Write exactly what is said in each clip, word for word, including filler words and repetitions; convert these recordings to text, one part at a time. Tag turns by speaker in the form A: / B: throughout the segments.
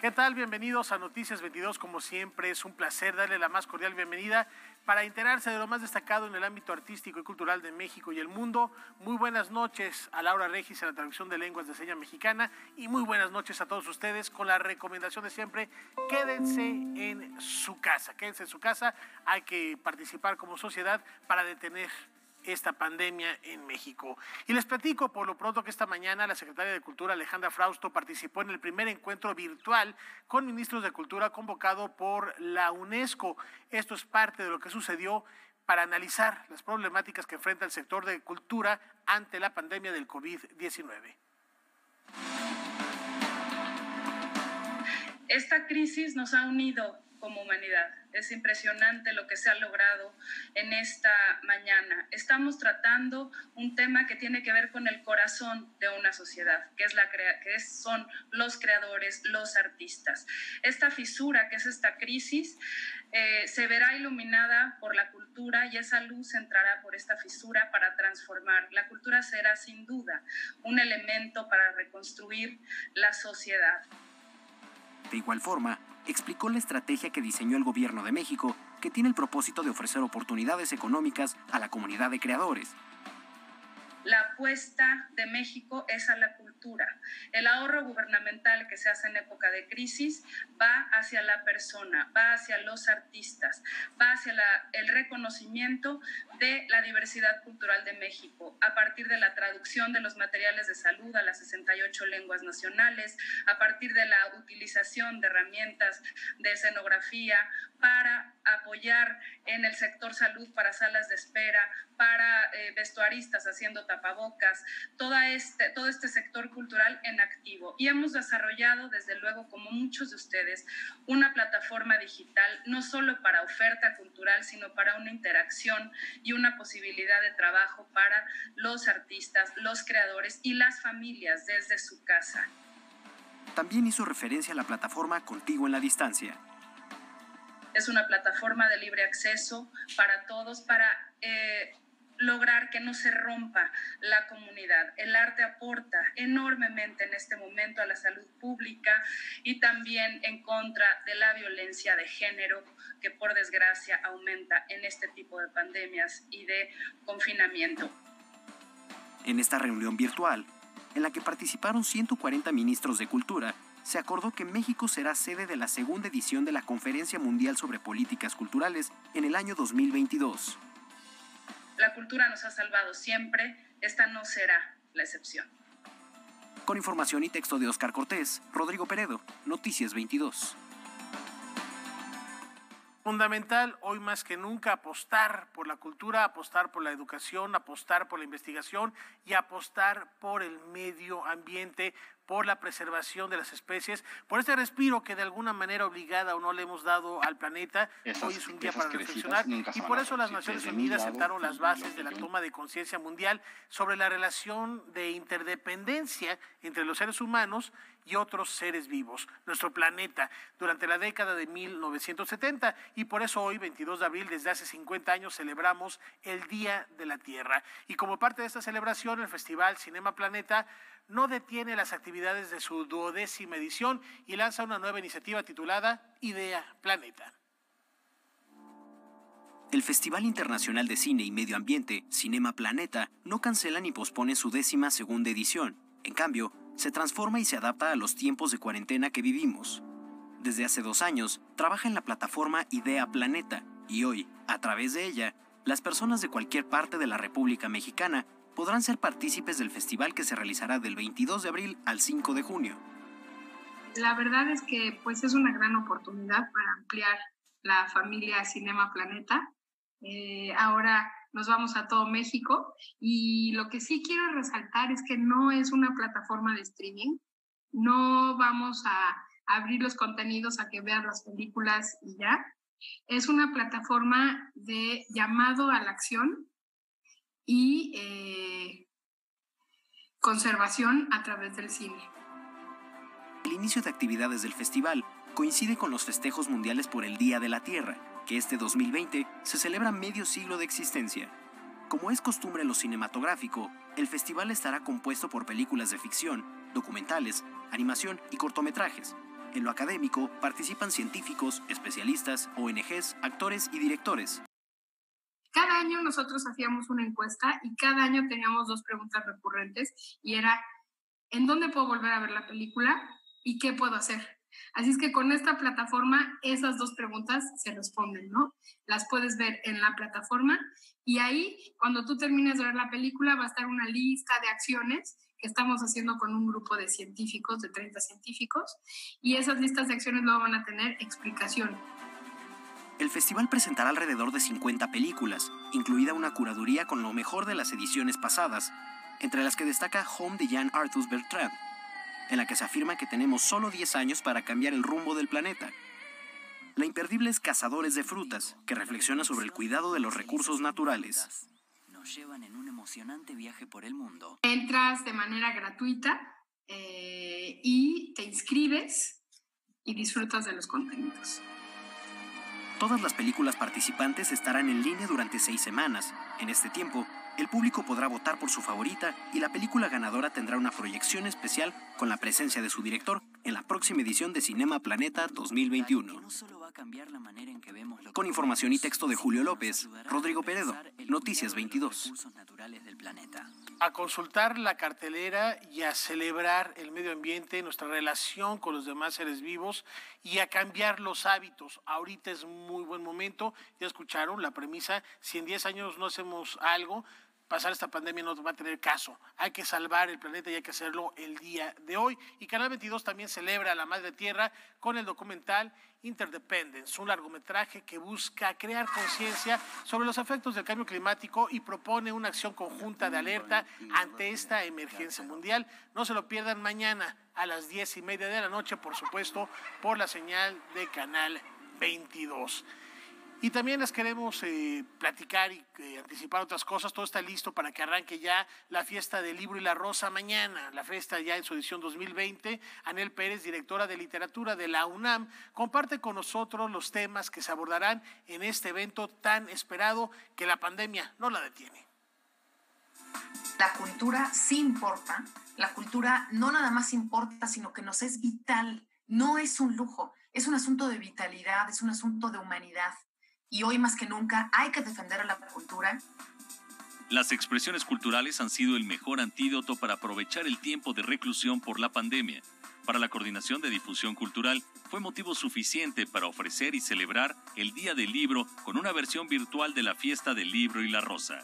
A: ¿Qué tal? Bienvenidos a Noticias veintidós. Como siempre, es un placer darle la más cordial bienvenida para enterarse de lo más destacado en el ámbito artístico y cultural de México y el mundo. Muy buenas noches a Laura Regis en la traducción de lenguas de señas mexicana y muy buenas noches a todos ustedes con la recomendación de siempre: quédense en su casa, quédense en su casa. Hay que participar como sociedad para detener esta pandemia en México. Y les platico por lo pronto que esta mañana la secretaria de Cultura, Alejandra Frausto, participó en el primer encuentro virtual con ministros de Cultura convocado por la UNESCO. Esto es parte de lo que sucedió para analizar las problemáticas que enfrenta el sector de cultura ante la pandemia del COVID diecinueve.
B: Esta crisis nos ha unido como humanidad. Es impresionante lo que se ha logrado en esta mañana. Estamos tratando un tema que tiene que ver con el corazón de una sociedad, que es la crea- que es, son los creadores, los artistas. Esta fisura, que es esta crisis, eh, se verá iluminada por la cultura y esa luz entrará por esta fisura para transformar. La cultura será sin duda un elemento para reconstruir la sociedad.
C: De igual forma, explicó la estrategia que diseñó el Gobierno de México, que tiene el propósito de ofrecer oportunidades económicas a la comunidad de creadores.
B: La apuesta de México es a la cultura. El ahorro gubernamental que se hace en época de crisis va hacia la persona, va hacia los artistas, va hacia la, el reconocimiento de la diversidad cultural de México, a partir de la traducción de los materiales de salud a las sesenta y ocho lenguas nacionales, a partir de la utilización de herramientas de escenografía para apoyar en el sector salud para salas de espera, para eh, vestuaristas haciendo tapabocas, toda este, todo este sector cultural en activo. Y hemos desarrollado, desde luego, como muchos de ustedes, una plataforma digital, no solo para oferta cultural, sino para una interacción y una posibilidad de trabajo para los artistas, los creadores y las familias desde su casa.
C: También hizo referencia a la plataforma Contigo en la Distancia.
B: Es una plataforma de libre acceso para todos, para eh, lograr que no se rompa la comunidad. El arte aporta enormemente en este momento a la salud pública y también en contra de la violencia de género, que por desgracia aumenta en este tipo de pandemias y de confinamiento.
C: En esta reunión virtual, en la que participaron ciento cuarenta ministros de Cultura, se acordó que México será sede de la segunda edición de la Conferencia Mundial sobre Políticas Culturales en el año dos mil veintidós.
B: La cultura nos ha salvado siempre, esta no será la excepción.
C: Con información y texto de Óscar Cortés, Rodrigo Peredo, Noticias veintidós.
A: Fundamental hoy más que nunca apostar por la cultura, apostar por la educación, apostar por la investigación y apostar por el medio ambiente, por la preservación de las especies, por este respiro que de alguna manera obligada o no le hemos dado al planeta. Esas, Hoy es un día para reflexionar y por eso las Naciones Unidas sentaron las bases de la toma de conciencia mundial sobre la relación de interdependencia entre los seres humanos y otros seres vivos, nuestro planeta, durante la década de mil novecientos setenta, y por eso hoy, veintidós de abril, desde hace cincuenta años, celebramos el Día de la Tierra. Y como parte de esta celebración, el Festival Cinema Planeta no detiene las actividades de su duodécima edición y lanza una nueva iniciativa titulada Idea Planeta.
C: El Festival Internacional de Cine y Medio Ambiente, Cinema Planeta, no cancela ni pospone su décima segunda edición. En cambio, se transforma y se adapta a los tiempos de cuarentena que vivimos. Desde hace dos años, trabaja en la plataforma Idea Planeta y hoy, a través de ella, las personas de cualquier parte de la República Mexicana podrán ser partícipes del festival que se realizará del veintidós de abril al cinco de junio.
D: La verdad es que pues, es una gran oportunidad para ampliar la familia Cinema Planeta. Eh, ahora nos vamos a todo México y lo que sí quiero resaltar es que no es una plataforma de streaming, no vamos a abrir los contenidos a que vean las películas y ya. Es una plataforma de llamado a la acción y eh, conservación a través del cine.
C: El inicio de actividades del festival coincide con los festejos mundiales por el Día de la Tierra, que este dos mil veinte se celebra medio siglo de existencia. Como es costumbre en lo cinematográfico, el festival estará compuesto por películas de ficción, documentales, animación y cortometrajes. En lo académico participan científicos, especialistas, O N Ges, actores y directores.
D: Cada año nosotros hacíamos una encuesta y cada año teníamos dos preguntas recurrentes y era, ¿en dónde puedo volver a ver la película y qué puedo hacer? Así es que con esta plataforma esas dos preguntas se responden, ¿no? Las puedes ver en la plataforma y ahí cuando tú termines de ver la película va a estar una lista de acciones que estamos haciendo con un grupo de científicos, de treinta científicos, y esas listas de acciones luego van a tener explicación.
C: El festival presentará alrededor de cincuenta películas, incluida una curaduría con lo mejor de las ediciones pasadas, entre las que destaca Home de Jean Arthus Bertrand, en la que se afirma que tenemos solo diez años para cambiar el rumbo del planeta. La imperdible es Cazadores de Frutas, que reflexiona sobre el cuidado de los recursos naturales.
E: Nos llevan en un emocionante viaje por el mundo.
D: Entras de manera gratuita eh, y te inscribes y disfrutas de los contenidos.
C: Todas las películas participantes estarán en línea durante seis semanas. En este tiempo, el público podrá votar por su favorita y la película ganadora tendrá una proyección especial con la presencia de su director en la próxima edición de Cinema Planeta dos mil veintiuno. Con información y texto de Julio López, Rodrigo Peredo, Noticias veintidós.
A: A consultar la cartelera y a celebrar el medio ambiente, nuestra relación con los demás seres vivos y a cambiar los hábitos. Ahorita es muy buen momento. Ya escucharon la premisa, si en diez años no hacemos algo, pasar esta pandemia no va a tener caso. Hay que salvar el planeta y hay que hacerlo el día de hoy. Y Canal veintidós también celebra a la Madre Tierra con el documental Interdependence, un largometraje que busca crear conciencia sobre los efectos del cambio climático y propone una acción conjunta de alerta ante esta emergencia mundial. No se lo pierdan mañana a las diez y media de la noche, por supuesto, por la señal de Canal veintidós. Y también les queremos eh, platicar y eh, anticipar otras cosas. Todo está listo para que arranque ya la fiesta del libro y la rosa mañana. La fiesta ya en su edición dos mil veinte. Anel Pérez, directora de literatura de la UNAM, comparte con nosotros los temas que se abordarán en este evento tan esperado que la pandemia no la detiene.
F: La cultura sí importa. La cultura no nada más importa, sino que nos es vital. No es un lujo, es un asunto de vitalidad, es un asunto de humanidad. Y hoy más que nunca hay que defender a la cultura.
G: Las expresiones culturales han sido el mejor antídoto para aprovechar el tiempo de reclusión por la pandemia. Para la Coordinación de Difusión Cultural fue motivo suficiente para ofrecer y celebrar el Día del Libro con una versión virtual de la Fiesta del Libro y la Rosa.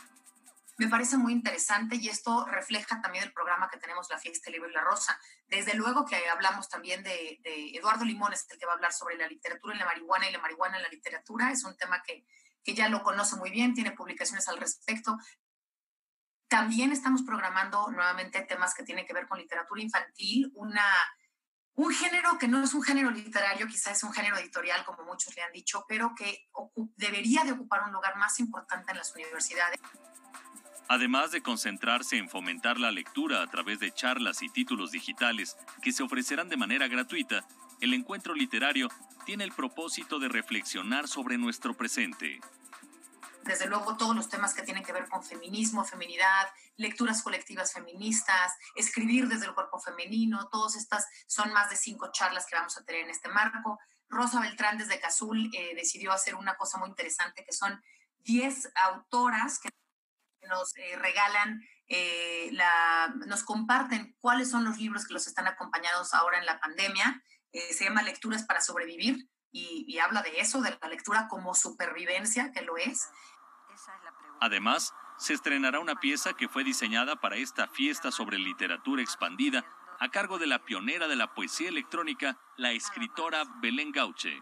F: Me parece muy interesante y esto refleja también el programa que tenemos, la Fiesta del Libro y la Rosa. Desde luego que hablamos también de, de Eduardo Limones, el que va a hablar sobre la literatura y la marihuana y la marihuana en la literatura. Es un tema que, que ya lo conoce muy bien, tiene publicaciones al respecto. También estamos programando nuevamente temas que tienen que ver con literatura infantil, una, un género que no es un género literario, quizás es un género editorial, como muchos le han dicho, pero que ocup, debería de ocupar un lugar más importante en las universidades.
G: Además de concentrarse en fomentar la lectura a través de charlas y títulos digitales que se ofrecerán de manera gratuita, el encuentro literario tiene el propósito de reflexionar sobre nuestro presente.
F: Desde luego todos los temas que tienen que ver con feminismo, feminidad, lecturas colectivas feministas, escribir desde el cuerpo femenino, todas estas son más de cinco charlas que vamos a tener en este marco. Rosa Beltrán desde Cazul eh, decidió hacer una cosa muy interesante que son diez autoras que nos eh, regalan, eh, la, nos comparten cuáles son los libros que los están acompañados ahora en la pandemia. Eh, se llama Lecturas para Sobrevivir y, y habla de eso, de la lectura como supervivencia, que lo es.
G: Además, se estrenará una pieza que fue diseñada para esta fiesta sobre literatura expandida a cargo de la pionera de la poesía electrónica, la escritora Belén Gauche.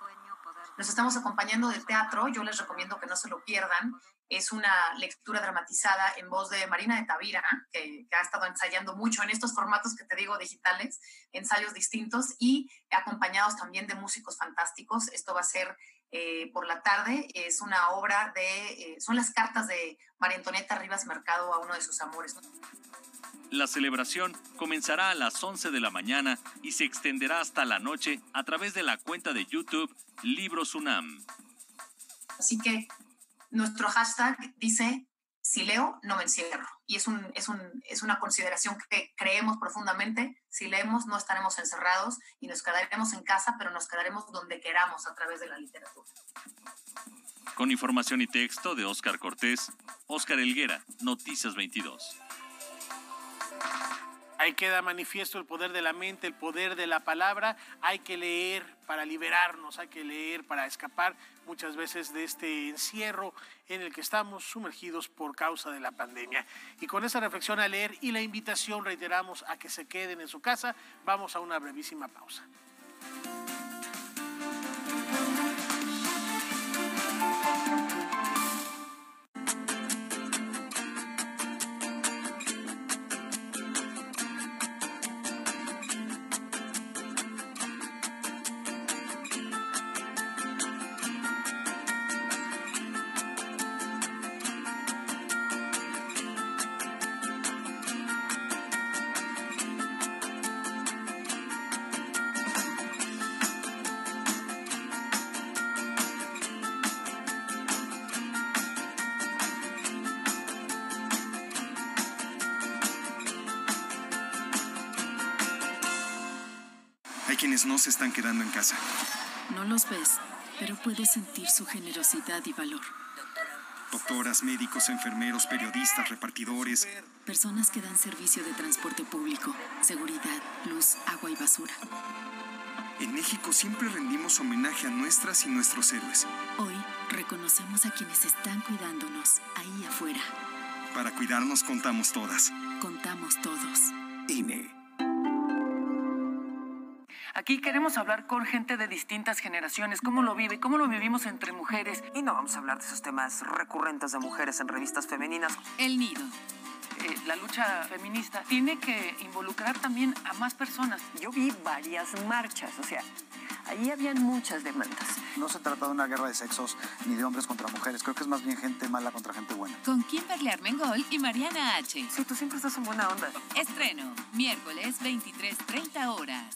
F: Nos estamos acompañando de teatro, yo les recomiendo que no se lo pierdan. Es una lectura dramatizada en voz de Marina de Tavira, que, que ha estado ensayando mucho en estos formatos que te digo digitales, ensayos distintos y acompañados también de músicos fantásticos. Esto va a ser eh, por la tarde, es una obra de, eh, son las cartas de María Antonieta Rivas Mercado a uno de sus amores, ¿no?
G: La celebración comenzará a las once de la mañana y se extenderá hasta la noche a través de la cuenta de YouTube Libros UNAM.
F: Así que nuestro hashtag dice si leo, no me encierro. Y es, un, es, un, es una consideración que creemos profundamente. Si leemos, no estaremos encerrados y nos quedaremos en casa, pero nos quedaremos donde queramos a través de la literatura.
G: Con información y texto de Óscar Cortés, Óscar Helguera, Noticias veintidós.
A: Ahí queda manifiesto el poder de la mente, el poder de la palabra. Hay que leer para liberarnos, hay que leer para escapar muchas veces de este encierro en el que estamos sumergidos por causa de la pandemia. Y con esa reflexión a leer y la invitación, reiteramos, a que se queden en su casa, vamos a una brevísima pausa.
H: Hay quienes no se están quedando en casa.
I: No los ves, pero puedes sentir su generosidad y valor.
H: Doctoras, médicos, enfermeros, periodistas, repartidores.
I: Personas que dan servicio de transporte público, seguridad, luz, agua y basura.
H: En México siempre rendimos homenaje a nuestras y nuestros héroes.
I: Hoy reconocemos a quienes están cuidándonos ahí afuera.
H: Para cuidarnos contamos todas.
I: Contamos todos.
H: I N E.
J: Aquí queremos hablar con gente de distintas generaciones, cómo lo vive, cómo lo vivimos entre mujeres.
K: Y no vamos a hablar de esos temas recurrentes de mujeres en revistas femeninas.
I: El Nido.
J: Eh, la lucha feminista tiene que involucrar también a más personas.
K: Yo vi varias marchas, o sea, ahí habían muchas demandas.
L: No se trata de una guerra de sexos ni de hombres contra mujeres. Creo que es más bien gente mala contra gente buena.
I: Con Kimberly Armengol y Mariana H.
K: Sí, tú siempre estás en buena onda.
I: Estreno, miércoles veintitrés treinta horas.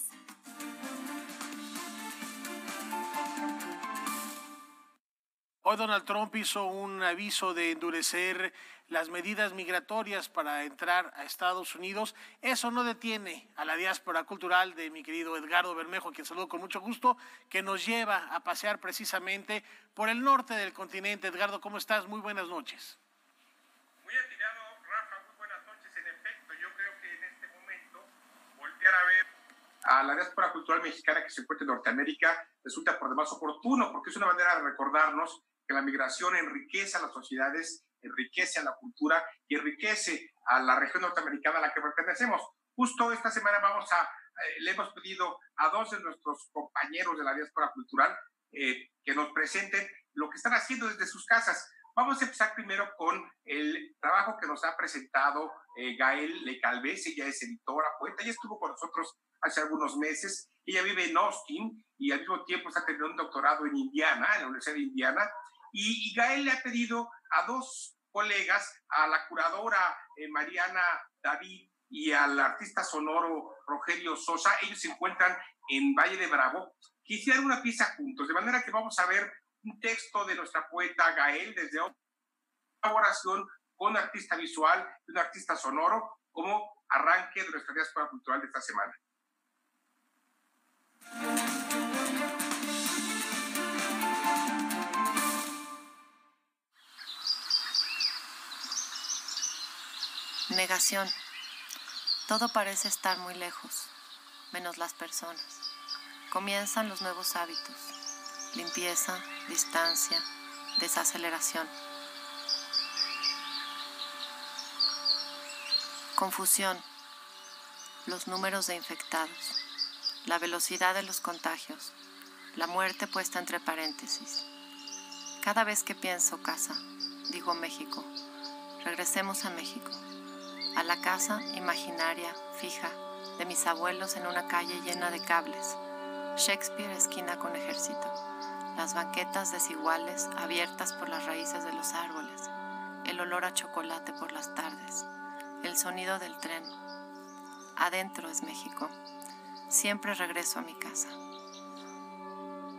A: Hoy Donald Trump hizo un aviso de endurecer las medidas migratorias para entrar a Estados Unidos. Eso no detiene a la diáspora cultural de mi querido Edgardo Bermejo, a quien saludo con mucho gusto, que nos lleva a pasear precisamente por el norte del continente. Edgardo, ¿cómo estás? Muy buenas noches.
M: Muy atinado, Rafa, muy buenas noches. En efecto, yo creo que en este momento voltear a ver a la diáspora cultural mexicana que se encuentra en Norteamérica resulta por demás oportuno, porque es una manera de recordarnos que la migración enriquece a las sociedades, enriquece a la cultura y enriquece a la región norteamericana a la que pertenecemos. Justo esta semana vamos a, eh, le hemos pedido a dos de nuestros compañeros de la diáspora cultural eh, que nos presenten lo que están haciendo desde sus casas. Vamos a empezar primero con el trabajo que nos ha presentado eh, Gael Lecalvez. Ella es editora, poeta, ella estuvo con nosotros hace algunos meses. Ella vive en Austin y al mismo tiempo está teniendo un doctorado en Indiana, en la Universidad de Indiana. Y, y Gael le ha pedido a dos colegas, a la curadora eh, Mariana David y al artista sonoro Rogelio Sosa, ellos se encuentran en Valle de Bravo, que hicieran una pieza juntos, de manera que vamos a ver un texto de nuestra poeta Gael desde una colaboración con un artista visual y un artista sonoro como arranque de nuestra diáspora cultural de esta semana.
N: Negación. Todo parece estar muy lejos, menos las personas. Comienzan los nuevos hábitos. Limpieza, distancia, desaceleración. Confusión. Los números de infectados. La velocidad de los contagios. La muerte puesta entre paréntesis. Cada vez que pienso casa, digo México. Regresemos a México. A la casa imaginaria, fija, de mis abuelos en una calle llena de cables. Shakespeare esquina con ejército. Las banquetas desiguales abiertas por las raíces de los árboles. El olor a chocolate por las tardes. El sonido del tren. Adentro es México. Siempre regreso a mi casa.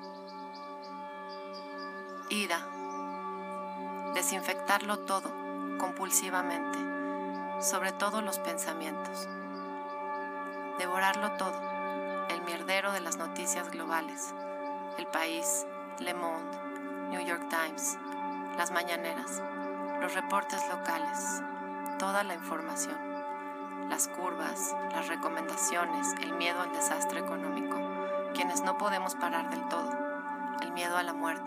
N: Ira. Desinfectarlo todo. compulsivamente, sobre todo los pensamientos. Devorarlo todo, el mierdero de las noticias globales, El País, Le Monde, New York Times, las mañaneras, los reportes locales, toda la información, las curvas, las recomendaciones, el miedo al desastre económico, quienes no podemos parar del todo, el miedo a la muerte.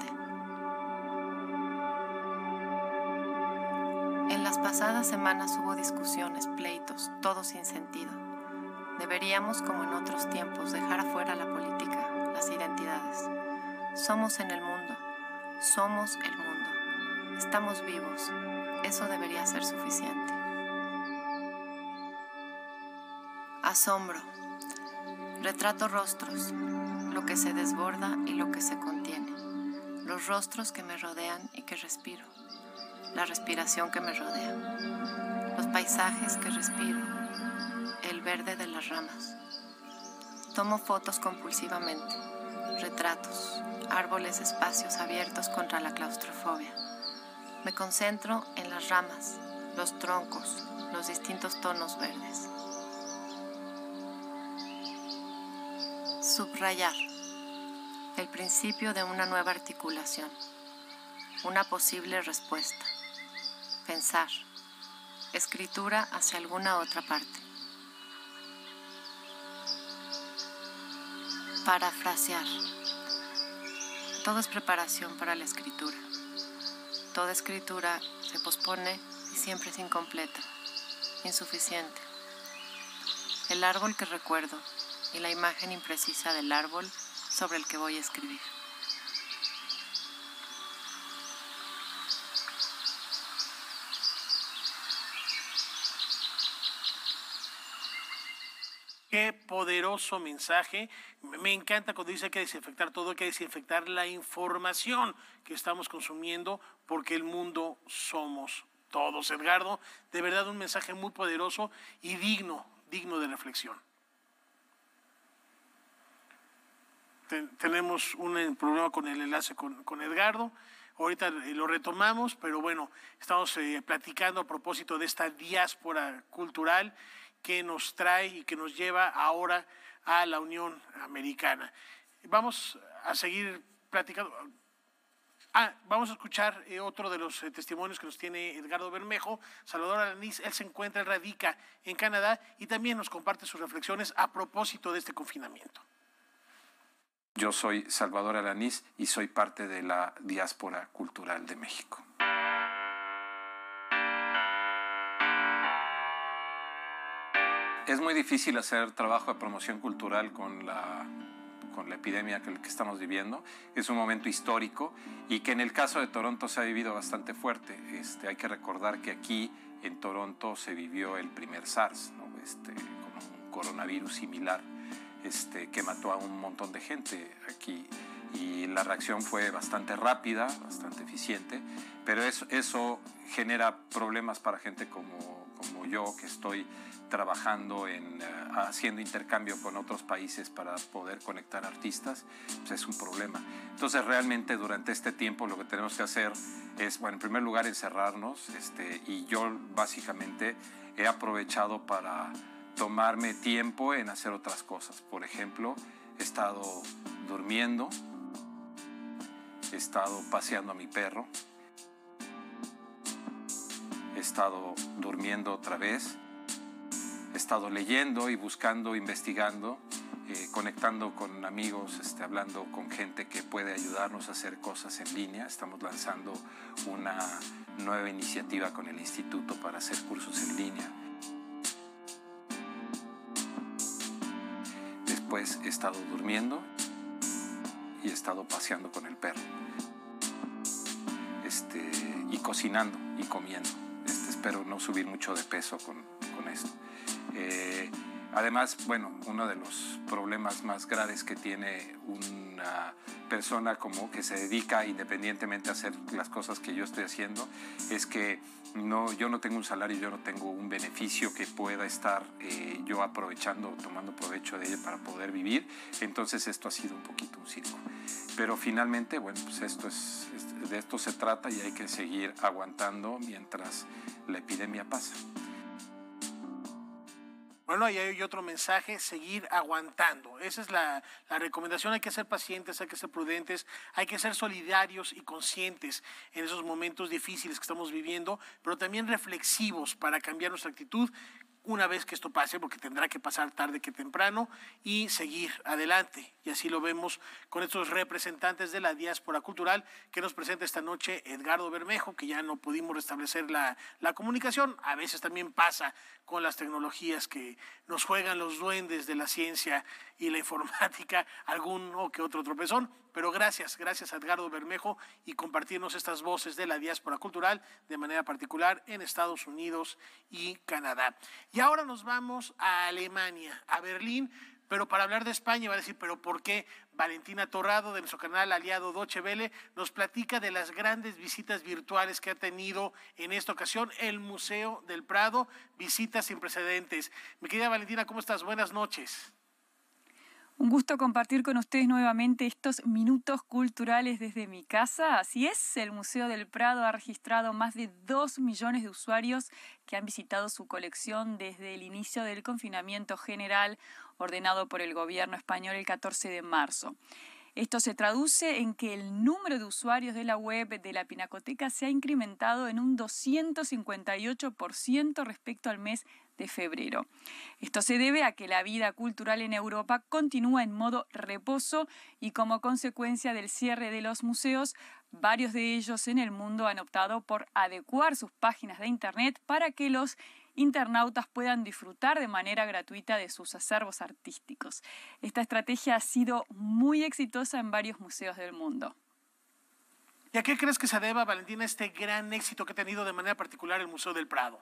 N: En las pasadas semanas hubo discusiones, pleitos, todo sin sentido. Deberíamos, como en otros tiempos, dejar afuera la política, las identidades. Somos en el mundo, somos el mundo, estamos vivos, eso debería ser suficiente. Asombro. Retrato rostros, lo que se desborda y lo que se contiene. Los rostros que me rodean y que respiro. La respiración que me rodea. Los paisajes que respiro. El verde de las ramas. Tomo fotos compulsivamente. Retratos, árboles, espacios abiertos contra la claustrofobia. Me concentro en las ramas, los troncos, los distintos tonos verdes. Subrayar. El principio de una nueva articulación. Una posible respuesta. Pensar. Escritura hacia alguna otra parte. Parafrasear. Todo es preparación para la escritura. Toda escritura se pospone y siempre es incompleta, insuficiente. El árbol que recuerdo y la imagen imprecisa del árbol sobre el que voy a escribir.
A: Qué poderoso mensaje. Me encanta cuando dice que hay que desinfectar todo, hay que desinfectar la información que estamos consumiendo, porque el mundo somos todos. Edgardo, de verdad un mensaje muy poderoso y digno, digno de reflexión. Ten, tenemos un problema con el enlace con, con Edgardo. Ahorita lo retomamos, pero bueno, estamos eh, platicando a propósito de esta diáspora cultural que nos trae y que nos lleva ahora a la Unión Americana. Vamos a seguir platicando. Ah, vamos a escuchar eh, otro de los eh, testimonios que nos tiene Edgardo Bermejo. Salvador Alanís, él se encuentra, él radica en Canadá y también nos comparte sus reflexiones a propósito de este confinamiento.
O: Yo soy Salvador Alanís y soy parte de la diáspora cultural de México. Es muy difícil hacer trabajo de promoción cultural con la, con la epidemia que, que estamos viviendo. Es un momento histórico y que en el caso de Toronto se ha vivido bastante fuerte. Este, hay que recordar que aquí en Toronto se vivió el primer SARS, ¿no? Este, como un coronavirus similar. Este, que mató a un montón de gente aquí y la reacción fue bastante rápida, bastante eficiente, pero eso, eso genera problemas para gente como, como yo, que estoy trabajando en uh, haciendo intercambio con otros países para poder conectar artistas. Pues es un problema. Entonces realmente durante este tiempo lo que tenemos que hacer es, bueno, en primer lugar encerrarnos, este, y yo básicamente he aprovechado para tomarme tiempo en hacer otras cosas. Por ejemplo, he estado durmiendo, he estado paseando a mi perro, he estado durmiendo otra vez, he estado leyendo y buscando, investigando, eh, conectando con amigos, este, hablando con gente que puede ayudarnos a hacer cosas en línea. Estamos lanzando una nueva iniciativa con el Instituto para hacer cursos en línea. Después he estado durmiendo y he estado paseando con el perro, este, y cocinando y comiendo. Este, espero no subir mucho de peso con, con esto. Eh, Además, bueno, uno de los problemas más graves que tiene una persona como que se dedica independientemente a hacer las cosas que yo estoy haciendo es que no, yo no tengo un salario, yo no tengo un beneficio que pueda estar eh, yo aprovechando, tomando provecho de él para poder vivir. Entonces esto ha sido un poquito un circo. Pero finalmente, bueno, pues esto es, de esto se trata y hay que seguir aguantando mientras la epidemia pasa.
A: Bueno, ahí hay otro mensaje, seguir aguantando. Esa es la, la recomendación. Hay que ser pacientes, hay que ser prudentes, hay que ser solidarios y conscientes en esos momentos difíciles que estamos viviendo, pero también reflexivos para cambiar nuestra actitud una vez que esto pase, porque tendrá que pasar tarde que temprano, y seguir adelante. Y así lo vemos con estos representantes de la diáspora cultural que nos presenta esta noche Edgardo Bermejo, que ya no pudimos restablecer la, la comunicación. A veces también pasa con las tecnologías que nos juegan los duendes de la ciencia y la informática, alguno que otro tropezón. Pero gracias, gracias a Edgardo Bermejo y compartirnos estas voces de la diáspora cultural de manera particular en Estados Unidos y Canadá. Y ahora nos vamos a Alemania, a Berlín, pero para hablar de España va a decir, pero ¿por qué? Valentina Torrado, de nuestro canal aliado Deutsche Welle, nos platica de las grandes visitas virtuales que ha tenido en esta ocasión el Museo del Prado, visitas sin precedentes. Mi querida Valentina, ¿cómo estás? Buenas noches.
P: Un gusto compartir con ustedes nuevamente estos minutos culturales desde mi casa. Así es, el Museo del Prado ha registrado más de dos millones de usuarios que han visitado su colección desde el inicio del confinamiento general ordenado por el gobierno español el catorce de marzo. Esto se traduce en que el número de usuarios de la web de la Pinacoteca se ha incrementado en un doscientos cincuenta y ocho por ciento respecto al mes de febrero. Esto se debe a que la vida cultural en Europa continúa en modo reposo y como consecuencia del cierre de los museos, varios de ellos en el mundo han optado por adecuar sus páginas de internet para que los internautas puedan disfrutar de manera gratuita de sus acervos artísticos. Esta estrategia ha sido muy exitosa en varios museos del mundo.
A: ¿Y a qué crees que se deba, Valentina, este gran éxito que ha tenido de manera particular el Museo del Prado?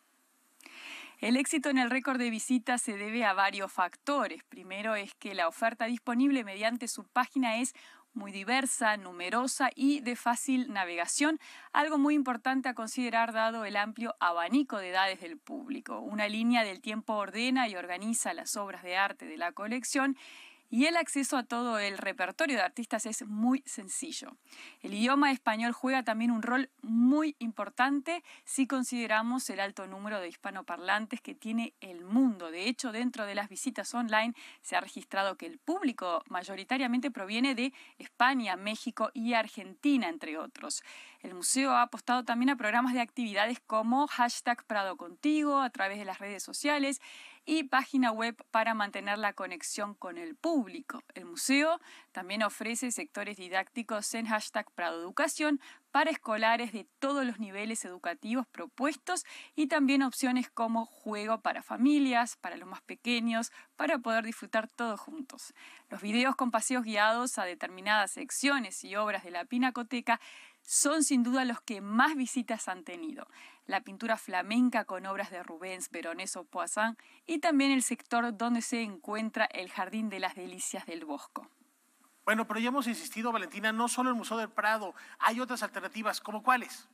P: El éxito en el récord de visitas se debe a varios factores. Primero es que la oferta disponible mediante su página es muy diversa, numerosa y de fácil navegación, algo muy importante a considerar dado el amplio abanico de edades del público. Una línea del tiempo ordena y organiza las obras de arte de la colección y el acceso a todo el repertorio de artistas es muy sencillo. El idioma español juega también un rol muy importante si consideramos el alto número de hispanoparlantes que tiene el mundo. De hecho, dentro de las visitas online se ha registrado que el público mayoritariamente proviene de España, México y Argentina, entre otros. El museo ha apostado también a programas de actividades como hashtag Prado Contigo a través de las redes sociales y página web para mantener la conexión con el público. El museo también ofrece sectores didácticos en hashtag Prado Educación para escolares de todos los niveles educativos propuestos y también opciones como juego para familias, para los más pequeños, para poder disfrutar todos juntos. Los videos con paseos guiados a determinadas secciones y obras de la Pinacoteca son sin duda los que más visitas han tenido. La pintura flamenca con obras de Rubens, Veronés o Poussin y también el sector donde se encuentra el Jardín de las Delicias del Bosco.
A: Bueno, pero ya hemos insistido, Valentina, no solo el Museo del Prado, hay otras alternativas, ¿como cuáles?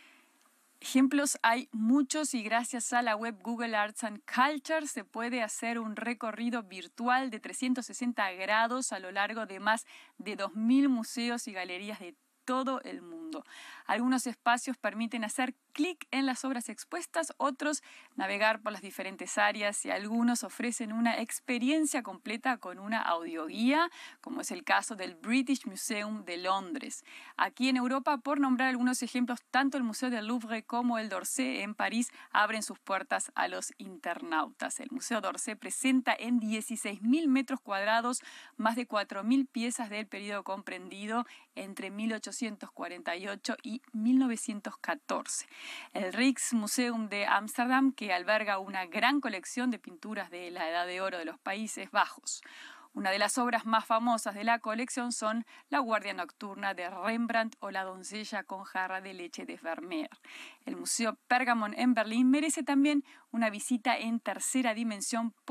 P: Ejemplos hay muchos y gracias a la web Google Arts and Culture se puede hacer un recorrido virtual de trescientos sesenta grados a lo largo de más de dos mil museos y galerías de todo el mundo. Algunos espacios permiten hacer clic en las obras expuestas, otros navegar por las diferentes áreas y algunos ofrecen una experiencia completa con una audioguía, como es el caso del British Museum de Londres. Aquí en Europa, por nombrar algunos ejemplos, tanto el Museo del Louvre como el d'Orsay en París abren sus puertas a los internautas. El Museo d'Orsay presenta en dieciséis mil metros cuadrados más de cuatro mil piezas del periodo comprendido entre mil ochocientos cuarenta y ocho y mil novecientos catorce. El Rijksmuseum de Ámsterdam, que alberga una gran colección de pinturas de la Edad de Oro de los Países Bajos. Una de las obras más famosas de la colección son La Guardia Nocturna de Rembrandt o La Doncella con jarra de leche de Vermeer. El Museo Pergamon en Berlín merece también una visita en tercera dimensión por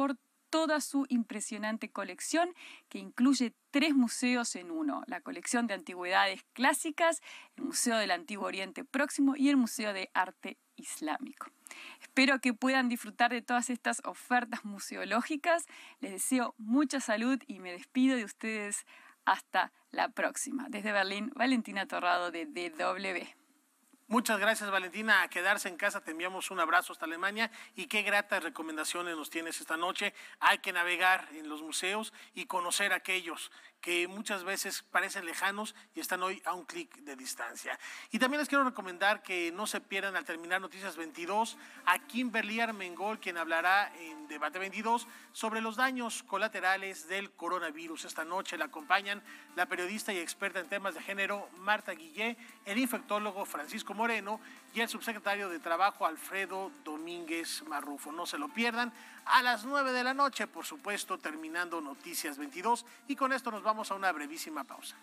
P: toda su impresionante colección que incluye tres museos en uno, la colección de antigüedades clásicas, el Museo del Antiguo Oriente Próximo y el Museo de Arte Islámico. Espero que puedan disfrutar de todas estas ofertas museológicas. Les deseo mucha salud y me despido de ustedes hasta la próxima. Desde Berlín, Valentina Torrado de D W.
A: Muchas gracias, Valentina. A quedarse en casa, te enviamos un abrazo hasta Alemania y qué gratas recomendaciones nos tienes esta noche. Hay que navegar en los museos y conocer a aquellos que muchas veces parecen lejanos y están hoy a un clic de distancia. Y también les quiero recomendar que no se pierdan al terminar Noticias veintidós a Kimberly Armengol, quien hablará en Debate veintidós sobre los daños colaterales del coronavirus. Esta noche la acompañan la periodista y experta en temas de género Marta Guillé, el infectólogo Francisco Moreno y el subsecretario de Trabajo Alfredo Domínguez Marrufo. No se lo pierdan a las nueve de la noche, por supuesto, terminando Noticias veintidós, y con esto nos vamos a una brevísima pausa.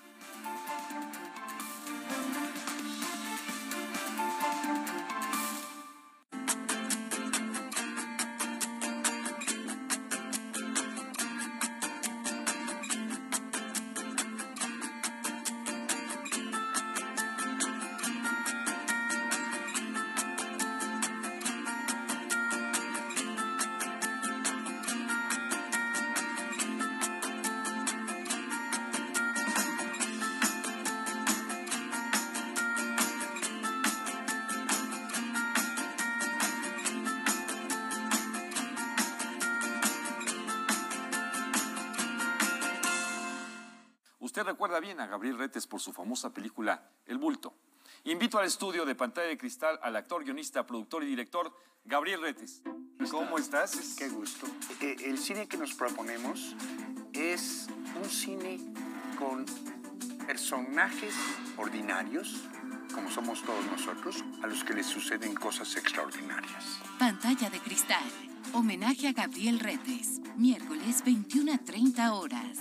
Q: Usted recuerda bien a Gabriel Retes por su famosa película El Bulto. Invito al estudio de Pantalla de Cristal al actor, guionista, productor y director Gabriel Retes. ¿Cómo estás?
R: Qué gusto. El cine que nos proponemos es un cine con personajes ordinarios, como somos todos nosotros, a los que les suceden cosas extraordinarias.
I: Pantalla de Cristal. Homenaje a Gabriel Retes. Miércoles veintiuna a treinta horas.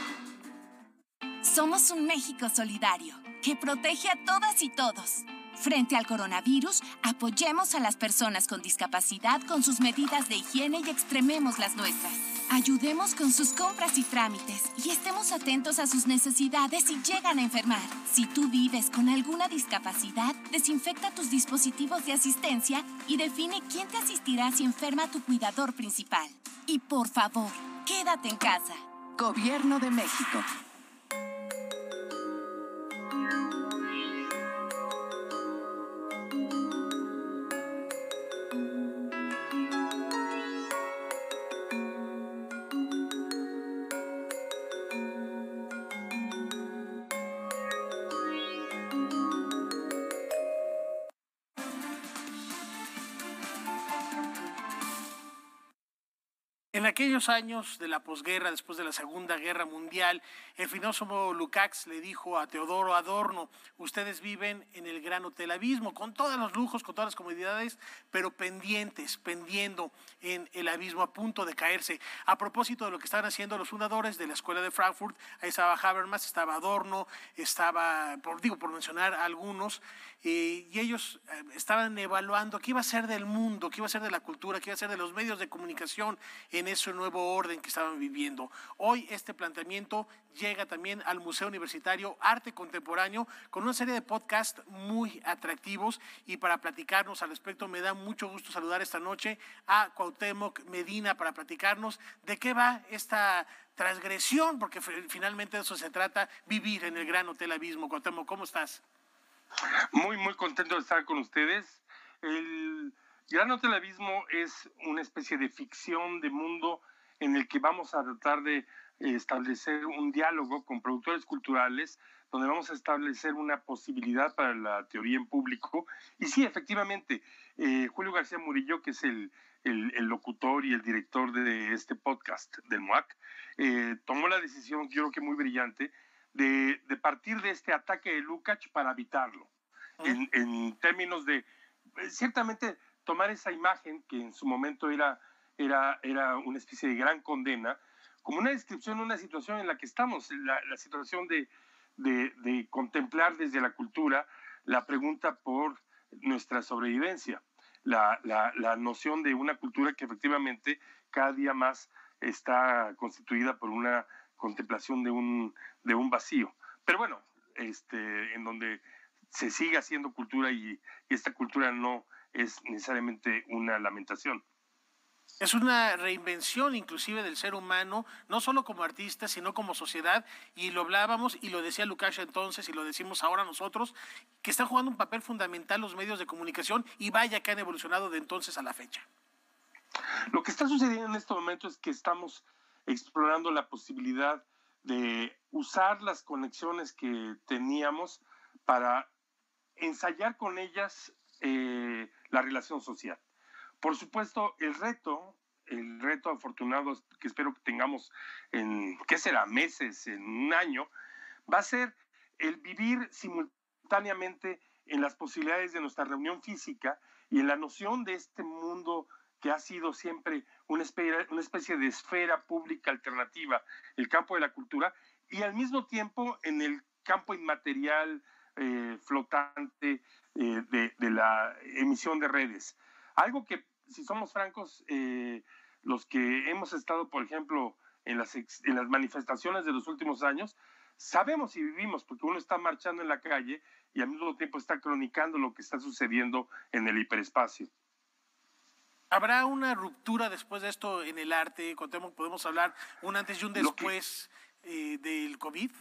S: Somos un México solidario que protege a todas y todos. Frente al coronavirus, apoyemos a las personas con discapacidad con sus medidas de higiene y extrememos las nuestras. Ayudemos con sus compras y trámites y estemos atentos a sus necesidades si llegan a enfermar. Si tú vives con alguna discapacidad, desinfecta tus dispositivos de asistencia y define quién te asistirá si enferma tu cuidador principal. Y por favor, quédate en casa.
I: Gobierno de México.
A: En aquellos años de la posguerra, después de la Segunda Guerra Mundial, el filósofo Lukács le dijo a Teodoro Adorno: ustedes viven en el Gran Hotel Abismo, con todos los lujos, con todas las comodidades, pero pendientes, pendiendo en el abismo, a punto de caerse. A propósito de lo que estaban haciendo los fundadores de la Escuela de Frankfurt, ahí estaba Habermas, estaba Adorno, estaba, por, digo, por mencionar a algunos, eh, y ellos eh, estaban evaluando qué iba a ser del mundo, qué iba a ser de la cultura, qué iba a ser de los medios de comunicación en ese nuevo orden que estaban viviendo. Hoy este planteamiento llega también al Museo Universitario Arte Contemporáneo con una serie de podcasts muy atractivos, y para platicarnos al respecto me da mucho gusto saludar esta noche a Cuauhtémoc Medina para platicarnos de qué va esta transgresión, porque finalmente de eso se trata, vivir en el Gran Hotel Abismo. Cuauhtémoc, ¿cómo estás?
T: Muy, muy contento de estar con ustedes. El Gran Hotel Abismo es una especie de ficción de mundo en el que vamos a tratar de establecer un diálogo con productores culturales, donde vamos a establecer una posibilidad para la teoría en público. Y sí, efectivamente, eh, Julio García Murillo, que es el, el, el locutor y el director de este podcast del M U A C, eh, tomó la decisión, yo creo que muy brillante, de, de partir de este ataque de Lukács para evitarlo. En, en términos de, ciertamente, tomar esa imagen que en su momento era, era, era una especie de gran condena, como una descripción de una situación en la que estamos, la, la situación de, de, de contemplar desde la cultura la pregunta por nuestra sobrevivencia, la, la, la noción de una cultura que efectivamente cada día más está constituida por una contemplación de un, de un vacío. Pero bueno, este, en donde se sigue haciendo cultura y, y esta cultura no es necesariamente una lamentación.
A: Es una reinvención inclusive del ser humano, no solo como artista, sino como sociedad, y lo hablábamos y lo decía Lukasha entonces y lo decimos ahora nosotros, que están jugando un papel fundamental los medios de comunicación y vaya que han evolucionado de entonces a la fecha.
T: Lo que está sucediendo en este momento es que estamos explorando la posibilidad de usar las conexiones que teníamos para ensayar con ellas eh, la relación social. Por supuesto, el reto, el reto afortunado que espero que tengamos en, ¿qué será?, meses, en un año, va a ser el vivir simultáneamente en las posibilidades de nuestra reunión física y en la noción de este mundo que ha sido siempre una especie, una especie de esfera pública alternativa, el campo de la cultura, y al mismo tiempo en el campo inmaterial, eh, flotante, eh, de, de la emisión de redes. Algo que, si somos francos, eh, los que hemos estado, por ejemplo, en las, ex, en las manifestaciones de los últimos años, sabemos y vivimos, porque uno está marchando en la calle y al mismo tiempo está cronicando lo que está sucediendo en el hiperespacio.
A: ¿Habrá una ruptura después de esto en el arte? Contemos, podemos hablar un antes y un después que, eh, del COVID.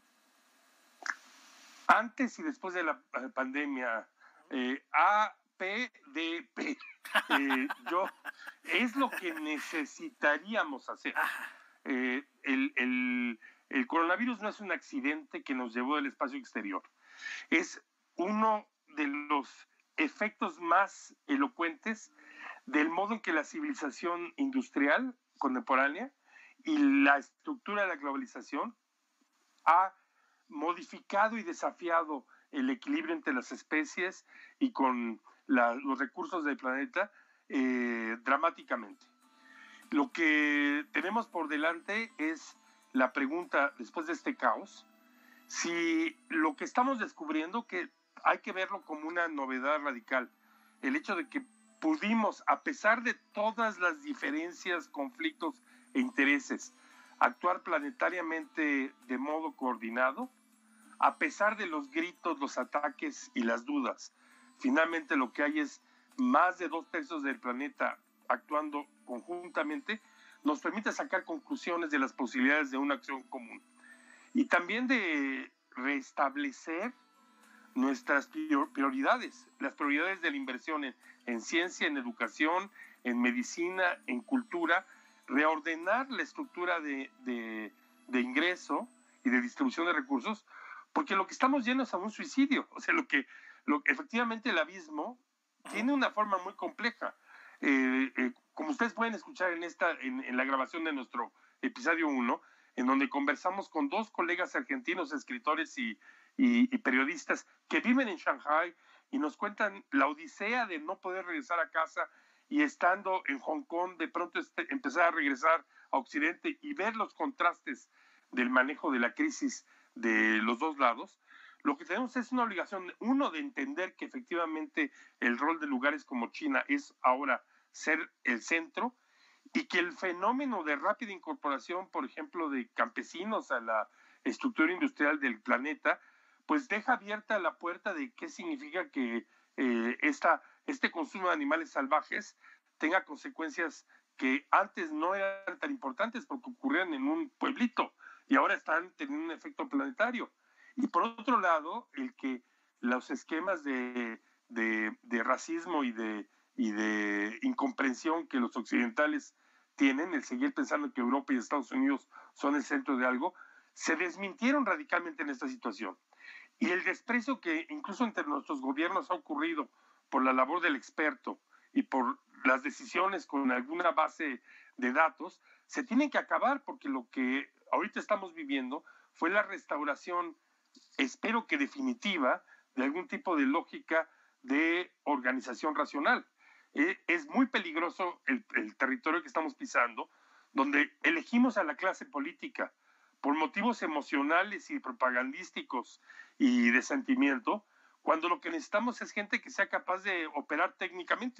T: Antes y después de la pandemia, eh, A P D P. Eh, yo, es lo que necesitaríamos hacer. Eh, el, el, el coronavirus no es un accidente que nos llevó del espacio exterior. Es uno de los efectos más elocuentes del modo en que la civilización industrial contemporánea y la estructura de la globalización ha modificado y desafiado el equilibrio entre las especies y con la, los recursos del planeta eh, dramáticamente. Lo que tenemos por delante es la pregunta, después de este caos, si lo que estamos descubriendo, que hay que verlo como una novedad radical, el hecho de que pudimos, a pesar de todas las diferencias, conflictos e intereses, actuar planetariamente de modo coordinado, a pesar de los gritos, los ataques y las dudas. Finalmente lo que hay es más de dos tercios del planeta actuando conjuntamente, nos permite sacar conclusiones de las posibilidades de una acción común. Y también de restablecer nuestras prioridades, las prioridades de la inversión en, en ciencia, en educación, en medicina, en cultura, reordenar la estructura de, de, de ingreso y de distribución de recursos, porque lo que estamos yendo es a un suicidio. O sea, lo que, lo, efectivamente el abismo tiene una forma muy compleja. Eh, eh, como ustedes pueden escuchar en, esta, en, en la grabación de nuestro episodio uno, en donde conversamos con dos colegas argentinos, escritores y, y, y periodistas que viven en Shanghái y nos cuentan la odisea de no poder regresar a casa y estando en Hong Kong de pronto este, empezar a regresar a Occidente y ver los contrastes del manejo de la crisis de los dos lados. Lo que tenemos es una obligación, uno, de entender que efectivamente el rol de lugares como China es ahora ser el centro, y que el fenómeno de rápida incorporación, por ejemplo, de campesinos a la estructura industrial del planeta, pues deja abierta la puerta de qué significa que eh, esta, este consumo de animales salvajes tenga consecuencias que antes no eran tan importantes porque ocurrían en un pueblito y ahora están teniendo un efecto planetario. Y por otro lado, el que los esquemas de, de, de racismo y de, y de incomprensión que los occidentales tienen, el seguir pensando que Europa y Estados Unidos son el centro de algo, se desmintieron radicalmente en esta situación. Y el desprecio que incluso entre nuestros gobiernos ha ocurrido por la labor del experto y por las decisiones con alguna base de datos, se tienen que acabar, porque lo que ahorita estamos viviendo fue la restauración, espero que definitiva, de algún tipo de lógica de organización racional. Eh, es muy peligroso el, el territorio que estamos pisando, donde elegimos a la clase política por motivos emocionales y propagandísticos y de sentimiento, cuando lo que necesitamos es gente que sea capaz de operar técnicamente.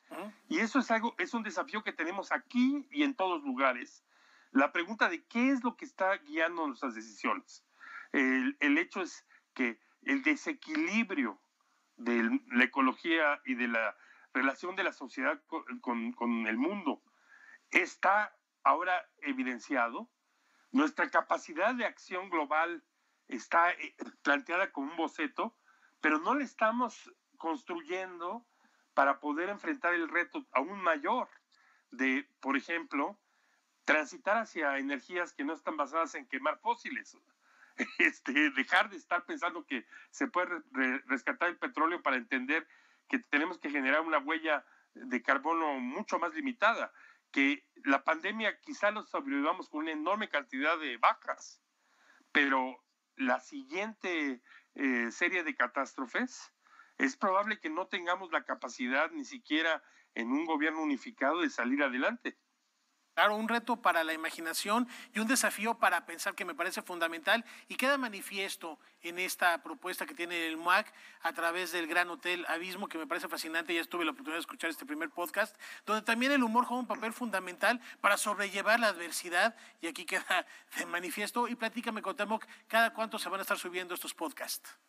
T: Uh-huh. Y eso es algo, es un desafío que tenemos aquí y en todos lugares. La pregunta de qué es lo que está guiando nuestras decisiones. El, el hecho es que el desequilibrio de la ecología y de la relación de la sociedad con, con, con el mundo está ahora evidenciado. Nuestra capacidad de acción global está planteada como un boceto, pero no le estamos construyendo para poder enfrentar el reto aún mayor de, por ejemplo, transitar hacia energías que no están basadas en quemar fósiles. Este, dejar de estar pensando que se puede re rescatar el petróleo para entender que tenemos que generar una huella de carbono mucho más limitada, que la pandemia quizá lo sobrevivamos con una enorme cantidad de bajas, pero la siguiente eh, serie de catástrofes es probable que no tengamos la capacidad ni siquiera en un gobierno unificado de salir adelante.
A: Claro, un reto para la imaginación y un desafío para pensar que me parece fundamental y queda manifiesto en esta propuesta que tiene el M U A C a través del Gran Hotel Abismo, que me parece fascinante. Ya tuve la oportunidad de escuchar este primer podcast, donde también el humor juega un papel fundamental para sobrellevar la adversidad, y aquí queda de manifiesto. Y platícame, Cuauhtémoc, ¿cada cuánto se van a estar subiendo estos podcasts?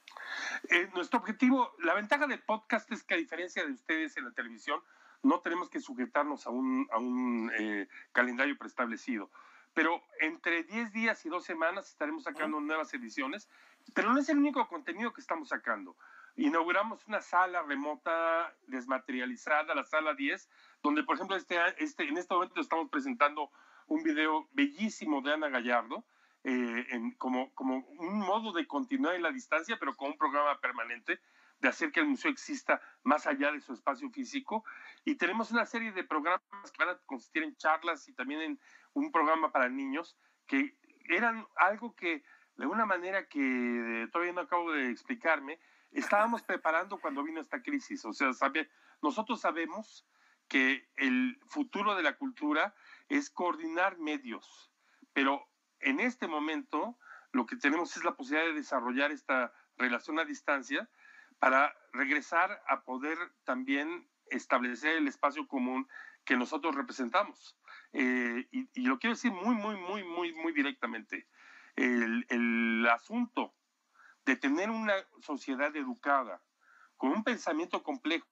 T: Eh, nuestro objetivo, la ventaja del podcast es que, a diferencia de ustedes en la televisión, no tenemos que sujetarnos a un, a un eh, calendario preestablecido. Pero entre diez días y dos semanas estaremos sacando uh-huh. nuevas ediciones, pero no es el único contenido que estamos sacando. Inauguramos una sala remota desmaterializada, la sala diez, donde, por ejemplo, este, este, en este momento estamos presentando un video bellísimo de Ana Gallardo, eh, en, como, como un modo de continuar en la distancia, pero con un programa permanente, de hacer que el museo exista más allá de su espacio físico. Y tenemos una serie de programas que van a consistir en charlas y también en un programa para niños, que eran algo que, de una manera que todavía no acabo de explicarme, estábamos preparando cuando vino esta crisis. O sea, sabe, nosotros sabemos que el futuro de la cultura es coordinar medios, pero en este momento lo que tenemos es la posibilidad de desarrollar esta relación a distancia para regresar a poder también establecer el espacio común que nosotros representamos. Eh, y, y lo quiero decir muy, muy, muy, muy, muy directamente. El, el asunto de tener una sociedad educada, con un pensamiento complejo,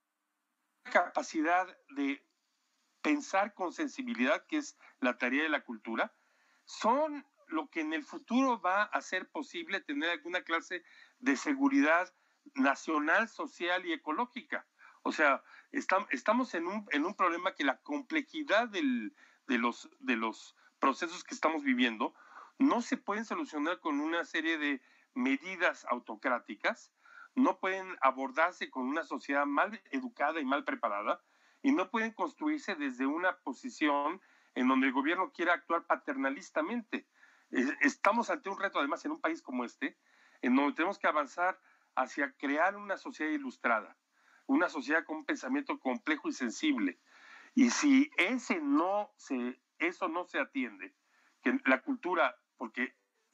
T: capacidad de pensar con sensibilidad, que es la tarea de la cultura, son lo que en el futuro va a hacer posible tener alguna clase de seguridad nacional, social y ecológica. O sea, está, estamos en un, en un problema que la complejidad del, de, los, de los procesos que estamos viviendo no se pueden solucionar con una serie de medidas autocráticas, no pueden abordarse con una sociedad mal educada y mal preparada, y no pueden construirse desde una posición en donde el gobierno quiera actuar paternalistamente. Estamos ante un reto, además, en un país como este, en donde tenemos que avanzar hacia crear una sociedad ilustrada, una sociedad con un pensamiento complejo y sensible. Y si ese no se, eso no se atiende, que la cultura, porque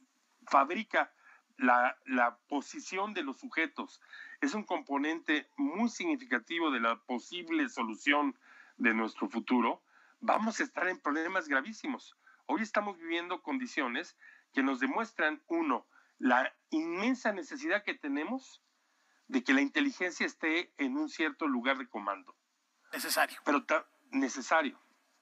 T: fabrica la, la posición de los sujetos, es un componente muy significativo de la posible solución de nuestro futuro, vamos a estar en problemas gravísimos. Hoy estamos viviendo condiciones que nos demuestran, uno, la inmensa necesidad que tenemos de que la inteligencia esté en un cierto lugar de comando.
A: Necesario.
T: Pero necesario.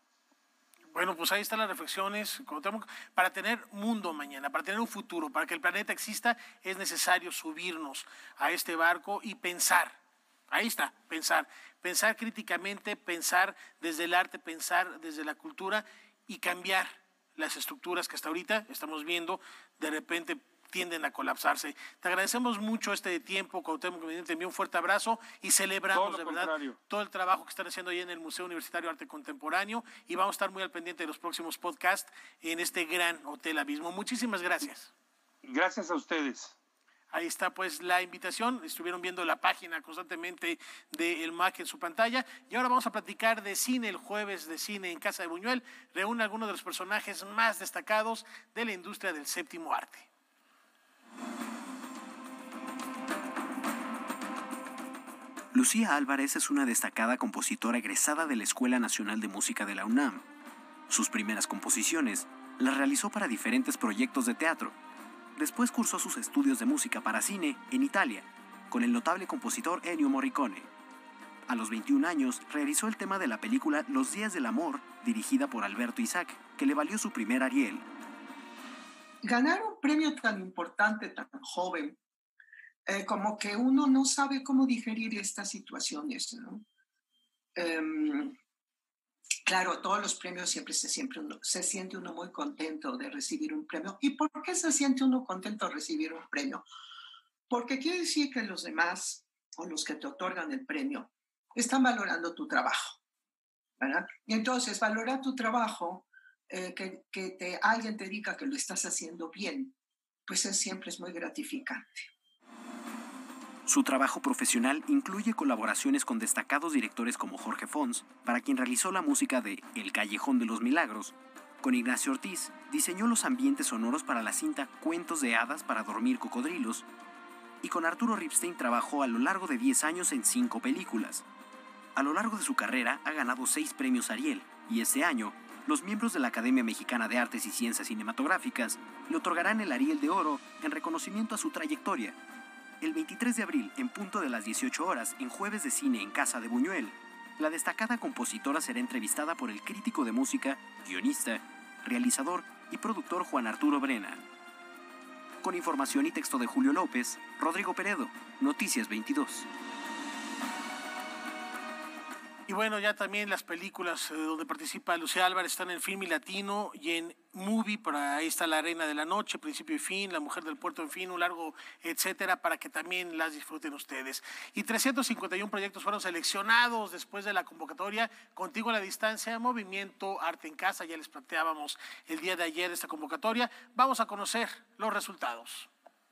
A: Bueno, pues ahí están las reflexiones. Para tener mundo mañana, para tener un futuro, para que el planeta exista, es necesario subirnos a este barco y pensar. Ahí está, pensar. Pensar críticamente, pensar desde el arte, pensar desde la cultura y cambiar las estructuras que hasta ahorita estamos viendo de repente tienden a colapsarse. Te agradecemos mucho este tiempo, Cuauhtémoc, te envío un fuerte abrazo y celebramos de verdad todo el trabajo que están haciendo ahí en el Museo Universitario de Arte Contemporáneo, y vamos a estar muy al pendiente de los próximos podcasts en este Gran Hotel Abismo. Muchísimas gracias.
T: Gracias a ustedes.
A: Ahí está pues la invitación, estuvieron viendo la página constantemente del M A C en su pantalla, y ahora vamos a platicar de cine. El jueves de cine en Casa de Buñuel reúne a algunos de los personajes más destacados de la industria del séptimo arte.
C: Lucía Álvarez es una destacada compositora egresada de la Escuela Nacional de Música de la UNAM. Sus primeras composiciones las realizó para diferentes proyectos de teatro. Después cursó sus estudios de música para cine en Italia, con el notable compositor Ennio Morricone. A los veintiún años, realizó el tema de la película Los días del amor, dirigida por Alberto Isaac, que le valió su primer Ariel.
U: Ganar un premio tan importante, tan joven, eh, como que uno no sabe cómo digerir estas situaciones, ¿no? Um, claro, todos los premios siempre se, siempre uno, se siente uno muy contento de recibir un premio. ¿Y por qué se siente uno contento de recibir un premio? Porque quiere decir que los demás, o los que te otorgan el premio, están valorando tu trabajo, ¿verdad? Y entonces, valorar tu trabajo, eh, que, que te, alguien te diga que lo estás haciendo bien, pues es, siempre es muy gratificante.
C: Su trabajo profesional incluye colaboraciones con destacados directores como Jorge Fons, para quien realizó la música de El Callejón de los Milagros. Con Ignacio Ortiz, diseñó los ambientes sonoros para la cinta Cuentos de hadas para dormir cocodrilos. Y con Arturo Ripstein trabajó a lo largo de diez años en cinco películas. A lo largo de su carrera ha ganado seis premios Ariel, y este año, los miembros de la Academia Mexicana de Artes y Ciencias Cinematográficas le otorgarán el Ariel de Oro en reconocimiento a su trayectoria. El veintitrés de abril, en punto de las dieciocho horas, en Jueves de Cine en Casa de Buñuel, la destacada compositora será entrevistada por el crítico de música, guionista, realizador y productor Juan Arturo Brena. Con información y texto de Julio López, Rodrigo Peredo, Noticias veintidós.
A: Y bueno, ya también las películas eh, donde participa Lucía Álvarez están en Film y Latino y en Movie, por ahí está La Reina de la Noche, Principio y Fin, La Mujer del Puerto, en fin, un largo, etcétera, para que también las disfruten ustedes. Y trescientos cincuenta y uno proyectos fueron seleccionados después de la convocatoria Contigo a la Distancia, Movimiento Arte en Casa. Ya les planteábamos el día de ayer esta convocatoria. Vamos a conocer los resultados.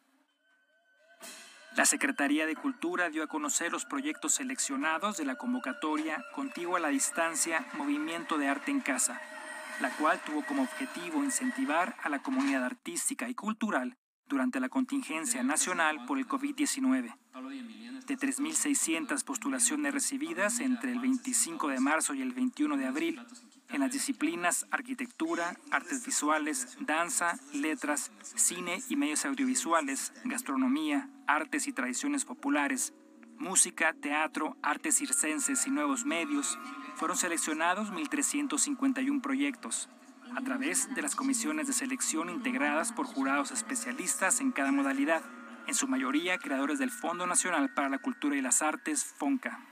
V: La Secretaría de Cultura dio a conocer los proyectos seleccionados de la convocatoria Contigo a la Distancia, Movimiento de Arte en Casa, la cual tuvo como objetivo incentivar a la comunidad artística y cultural durante la contingencia nacional por el COVID diecinueve. De tres mil seiscientas postulaciones recibidas entre el veinticinco de marzo y el veintiuno de abril, en las disciplinas arquitectura, artes visuales, danza, letras, cine y medios audiovisuales, gastronomía, artes y tradiciones populares, música, teatro, artes circenses y nuevos medios, fueron seleccionados mil trescientos cincuenta y uno proyectos, a través de las comisiones de selección integradas por jurados especialistas en cada modalidad, en su mayoría creadores del Fondo Nacional para la Cultura y las Artes, FONCA.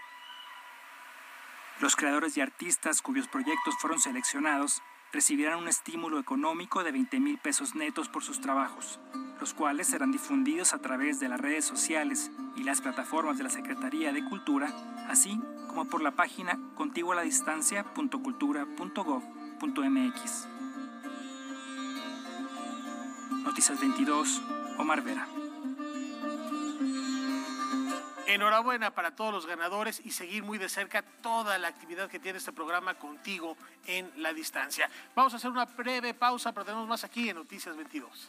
V: Los creadores y artistas cuyos proyectos fueron seleccionados recibirán un estímulo económico de veinte mil pesos netos por sus trabajos, los cuales serán difundidos a través de las redes sociales y las plataformas de la Secretaría de Cultura, así como por la página contiguoaladistancia punto cultura punto gov punto mx. Noticias veintidós, Omar Vera.
A: Enhorabuena para todos los ganadores y seguir muy de cerca toda la actividad que tiene este programa Contigo en la Distancia. Vamos a hacer una breve pausa, pero tenemos más aquí en Noticias veintidós.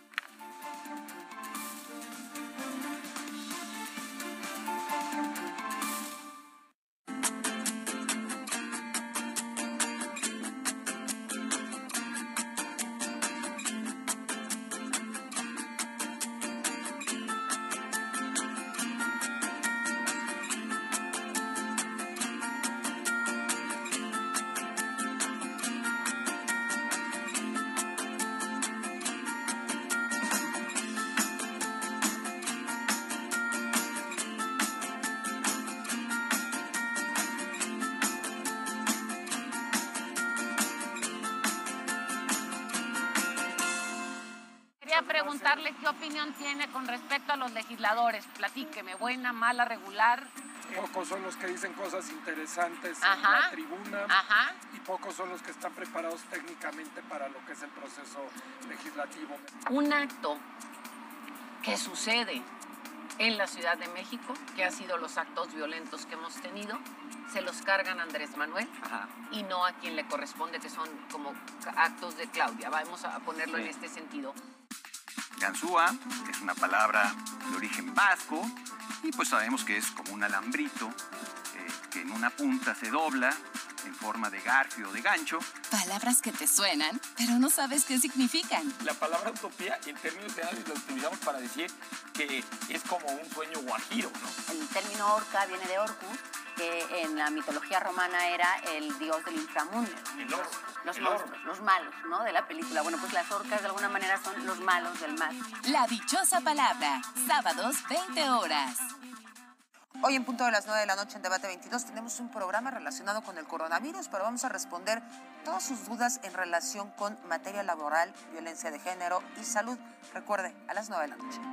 W: Preguntarle qué opinión tiene con respecto a los legisladores. Platíqueme, buena, mala, regular.
X: Pocos son los que dicen cosas interesantes
W: Ajá.
X: en la tribuna.
W: Ajá.
X: Y pocos son los que están preparados técnicamente para lo que es el proceso legislativo.
W: Un acto que sucede en la Ciudad de México, que ha sido los actos violentos que hemos tenido, se los cargan a Andrés Manuel. Ajá. Y no a quien le corresponde, que son como actos de Claudia. Vamos a ponerlo sí. en este sentido.
Y: Ganzúa, que es una palabra de origen vasco,
B: y pues sabemos que es como un alambrito eh, que en una punta se dobla en forma de garfio o de gancho.
S: Palabras que te suenan, pero no sabes qué significan.
Q: La palabra utopía en términos generales la utilizamos para decir que es como un sueño guajiro, ¿no?
D: El término orca viene de Orcus, que en la mitología romana era el dios del inframundo.
Q: El orco.
D: Los,
Q: el
D: monstruos, los malos, ¿no? De la película. Bueno, pues las orcas de alguna manera son los malos del mar.
S: La dichosa palabra, sábados veinte horas.
E: Hoy en punto de las nueve de la noche en Debate veintidós tenemos un programa relacionado con el coronavirus, pero vamos a responder todas sus dudas en relación con materia laboral, violencia de género y salud. Recuerde, a las nueve de la noche.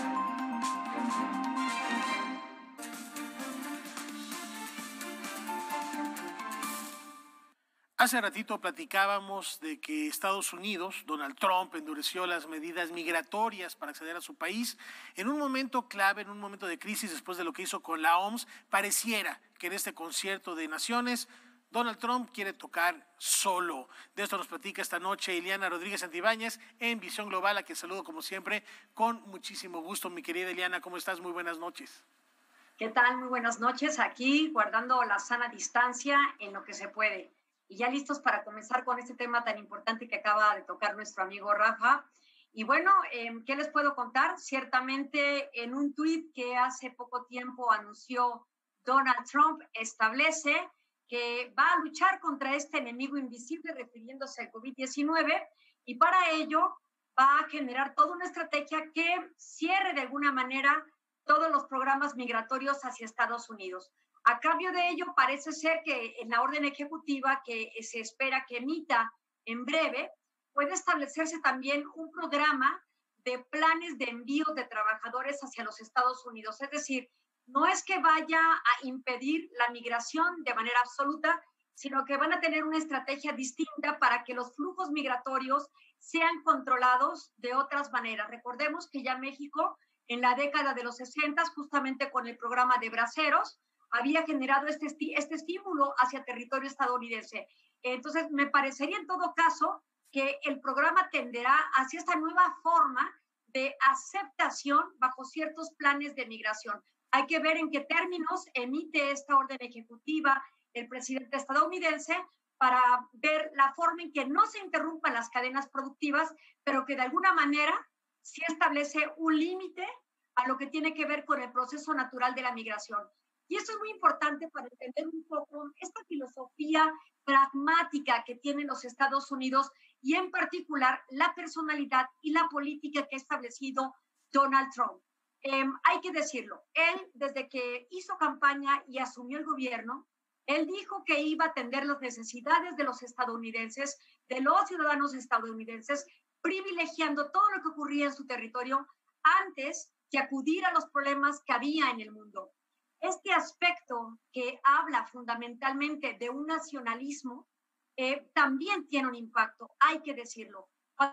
A: Hace ratito platicábamos de que Estados Unidos, Donald Trump, endureció las medidas migratorias para acceder a su país. En un momento clave, en un momento de crisis, después de lo que hizo con la O M S, pareciera que en este concierto de naciones, Donald Trump quiere tocar solo. De esto nos platica esta noche Eliana Rodríguez Santibáñez en Visión Global, a quien saludo como siempre con muchísimo gusto. Mi querida Eliana, ¿cómo estás? Muy buenas noches.
F: ¿Qué tal? Muy buenas noches. Aquí guardando la sana distancia en lo que se puede. Y ya listos para comenzar con este tema tan importante que acaba de tocar nuestro amigo Rafa. Y bueno, eh, ¿qué les puedo contar? Ciertamente en un tuit que hace poco tiempo anunció Donald Trump, establece que va a luchar contra este enemigo invisible refiriéndose al COVID diecinueve y para ello va a generar toda una estrategia que cierre de alguna manera todos los programas migratorios hacia Estados Unidos. A cambio de ello, parece ser que en la orden ejecutiva que se espera que emita en breve, puede establecerse también un programa de planes de envío de trabajadores hacia los Estados Unidos. Es decir, no es que vaya a impedir la migración de manera absoluta, sino que van a tener una estrategia distinta para que los flujos migratorios sean controlados de otras maneras. Recordemos que ya México, en la década de los sesenta, justamente con el programa de Braceros, había generado este, este estímulo hacia territorio estadounidense. Entonces, me parecería en todo caso que el programa tenderá hacia esta nueva forma de aceptación bajo ciertos planes de migración. Hay que ver en qué términos emite esta orden ejecutiva el presidente estadounidense para ver la forma en que no se interrumpan las cadenas productivas, pero que de alguna manera sí establece un límite a lo que tiene que ver con el proceso natural de la migración. Y eso es muy importante para entender un poco esta filosofía pragmática que tienen los Estados Unidos y en particular la personalidad y la política que ha establecido Donald Trump. Eh, hay que decirlo, él desde que hizo campaña y asumió el gobierno, él dijo que iba a atender las necesidades de los estadounidenses, de los ciudadanos estadounidenses, privilegiando todo lo que ocurría en su territorio antes que acudir a los problemas que había en el mundo. Este aspecto que habla fundamentalmente de un nacionalismo eh, también tiene un impacto, hay que decirlo. Cuando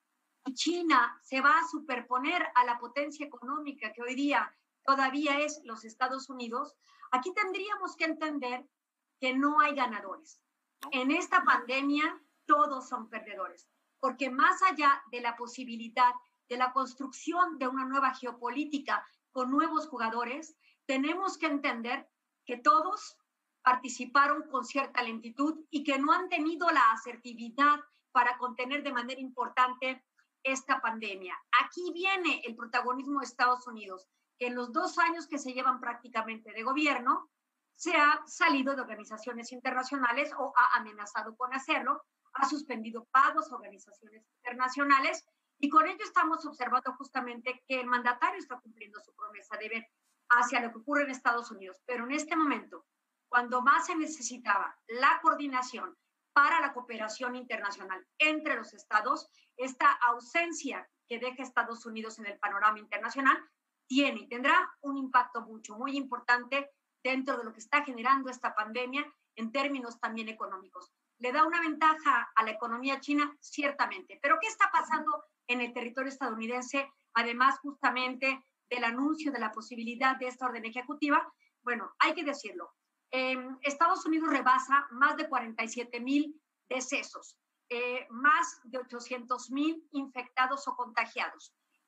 F: China se va a superponer a la potencia económica que hoy día todavía es los Estados Unidos, aquí tendríamos que entender que no hay ganadores. En esta pandemia todos son perdedores, porque más allá de la posibilidad de la construcción de una nueva geopolítica con nuevos jugadores, tenemos que entender que todos participaron con cierta lentitud y que no han tenido la asertividad para contener de manera importante esta pandemia. Aquí viene el protagonismo de Estados Unidos, que en los dos años que se llevan prácticamente de gobierno, se ha salido de organizaciones internacionales o ha amenazado con hacerlo, ha suspendido pagos a organizaciones internacionales y con ello estamos observando justamente que el mandatario está cumpliendo su promesa de ver hacia lo que ocurre en Estados Unidos. Pero en este momento, cuando más se necesitaba la coordinación para la cooperación internacional entre los estados, esta ausencia que deja Estados Unidos en el panorama internacional tiene y tendrá un impacto mucho, muy importante dentro de lo que está generando esta pandemia en términos también económicos. ¿Le da una ventaja a la economía china? Ciertamente. ¿Pero qué está pasando en el territorio estadounidense? Además, justamente del anuncio de la posibilidad de esta orden ejecutiva, bueno, hay que decirlo, eh, Estados Unidos rebasa más de cuarenta y siete mil decesos, eh, más de ochocientos mil infectados o contagiados.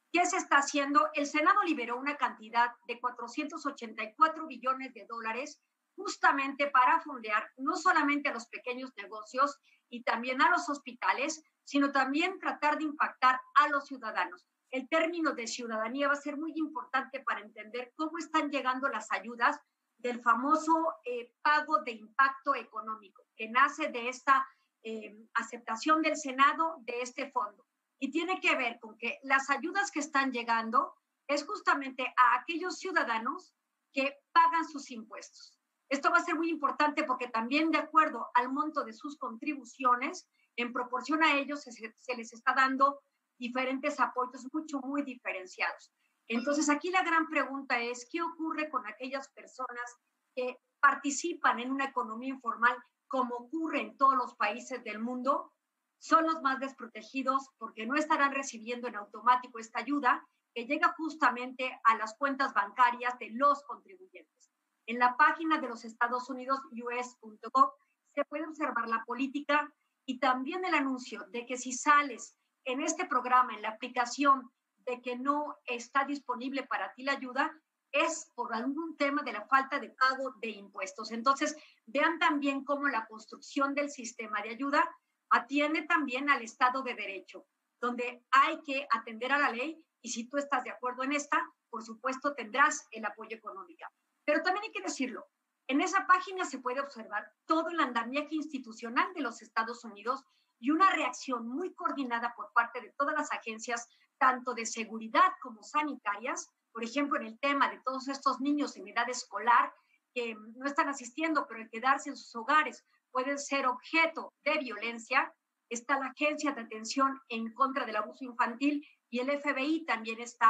F: ¿Qué se está haciendo? El Senado liberó una cantidad de cuatrocientos ochenta y cuatro billones de dólares justamente para fondear no solamente a los pequeños negocios y también a los hospitales, sino también tratar de impactar a los ciudadanos. El término de ciudadanía va a ser muy importante para entender cómo están llegando las ayudas del famoso eh, pago de impacto económico, que nace de esta eh, aceptación del Senado de este fondo. Y tiene que ver con que las ayudas que están llegando es justamente a aquellos ciudadanos que pagan sus impuestos. Esto va a ser muy importante porque también de acuerdo al monto de sus contribuciones, en proporción a ellos se, se les está dando diferentes apoyos mucho, muy diferenciados. Entonces aquí la gran pregunta es, ¿qué ocurre con aquellas personas que participan en una economía informal como ocurre en todos los países del mundo? Son los más desprotegidos porque no estarán recibiendo en automático esta ayuda que llega justamente a las cuentas bancarias de los contribuyentes. En la página de los Estados Unidos, u s punto gov, se puede observar la política y también el anuncio de que si sales en este programa, en la aplicación, de que no está disponible para ti la ayuda, es por algún tema de la falta de pago de impuestos. Entonces, vean también cómo la construcción del sistema de ayuda atiende también al Estado de Derecho, donde hay que atender a la ley y si tú estás de acuerdo en esta, por supuesto tendrás el apoyo económico. Pero también hay que decirlo, en esa página se puede observar todo el andamiaje institucional de los Estados Unidos y una reacción muy coordinada por parte de todas las agencias, tanto de seguridad como sanitarias, por ejemplo, en el tema de todos estos niños en edad escolar que no están asistiendo, pero al quedarse en sus hogares pueden ser objeto de violencia. Está la Agencia de Atención en contra del Abuso Infantil y el F B I también está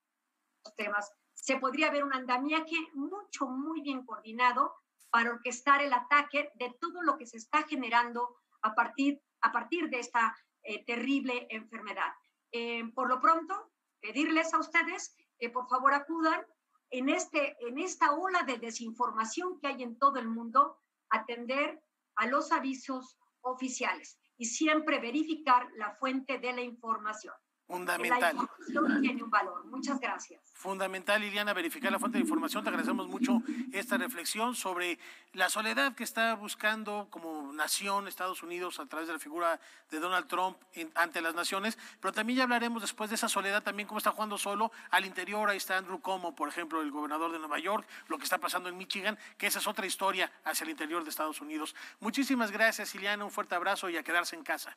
F: en los temas. Se podría ver un andamiaje mucho, muy bien coordinado para orquestar el ataque de todo lo que se está generando a partir, a partir de esta eh, terrible enfermedad. Eh, por lo pronto, pedirles a ustedes que por favor acudan en, este, en esta ola de desinformación que hay en todo el mundo, atender a los avisos oficiales y siempre verificar la fuente de la información.
A: Fundamental.
F: La información tiene un valor. Muchas gracias.
A: Fundamental, Liliana, verificar la fuente de información. Te agradecemos mucho esta reflexión sobre la soledad que está buscando como nación Estados Unidos a través de la figura de Donald Trump en, ante las naciones, pero también ya hablaremos después de esa soledad también cómo está jugando solo al interior. Ahí está Andrew Cuomo, por ejemplo, el gobernador de Nueva York, lo que está pasando en Michigan, que esa es otra historia hacia el interior de Estados Unidos. Muchísimas gracias, Liliana, un fuerte abrazo y a quedarse en casa.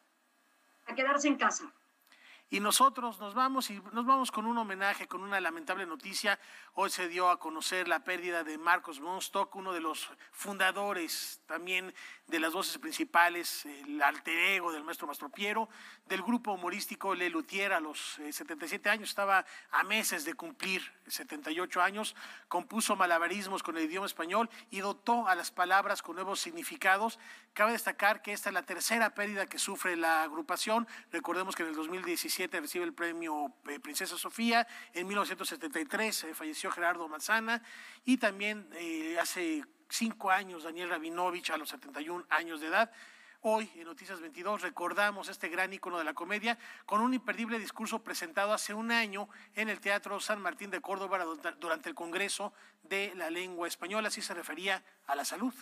F: A quedarse en casa.
A: Y nosotros nos vamos y nos vamos con un homenaje, con una lamentable noticia. Hoy se dio a conocer la pérdida de Marcos Monstock, uno de los fundadores también de las voces principales, el alter ego del maestro Mastropiero, del grupo humorístico Le Luthier. A los eh, setenta y siete años, estaba a meses de cumplir setenta y ocho años, compuso malabarismos con el idioma español y dotó a las palabras con nuevos significados. Cabe destacar que esta es la tercera pérdida que sufre la agrupación. Recordemos que en el dos mil diecisiete recibe el premio eh, Princesa Sofía, en mil novecientos setenta y tres eh, falleció Gerardo Manzana y también eh, hace cinco años Daniel Rabinovich a los setenta y un años de edad. Hoy en Noticias veintidós recordamos este gran ícono de la comedia con un imperdible discurso presentado hace un año en el Teatro San Martín de Córdoba durante el Congreso de la Lengua Española. Así se refería a la salud.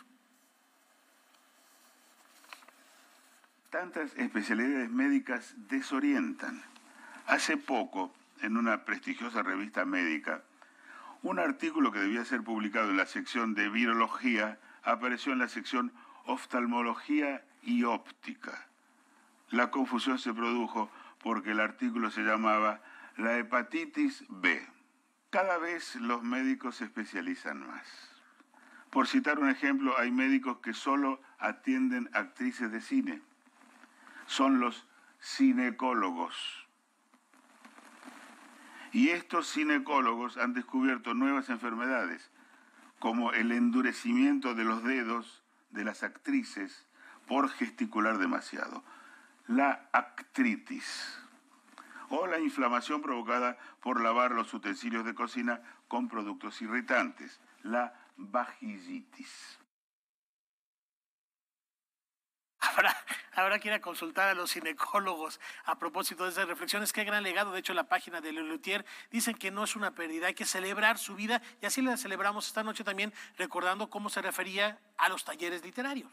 G: Tantas especialidades médicas desorientan. Hace poco, en una prestigiosa revista médica, un artículo que debía ser publicado en la sección de virología apareció en la sección oftalmología y óptica. La confusión se produjo porque el artículo se llamaba La hepatitis B. Cada vez los médicos se especializan más. Por citar un ejemplo, hay médicos que solo atienden actrices de cine. Son los cinecólogos. Y estos cinecólogos han descubierto nuevas enfermedades, como el endurecimiento de los dedos de las actrices por gesticular demasiado, la actritis, o la inflamación provocada por lavar los utensilios de cocina con productos irritantes, la vaginitis.
A: Habrá, habrá que ir a consultar a los ginecólogos a propósito de esas reflexiones. Qué gran legado. De hecho, la página de Lelutier dicen que no es una pérdida, hay que celebrar su vida, y así la celebramos esta noche también, recordando cómo se refería a los talleres literarios.